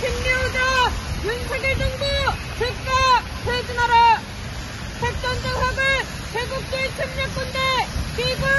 김여우자 윤석열 정부 즉각 퇴진하라. 핵전쟁 핵을 제국주의 침략군대 기부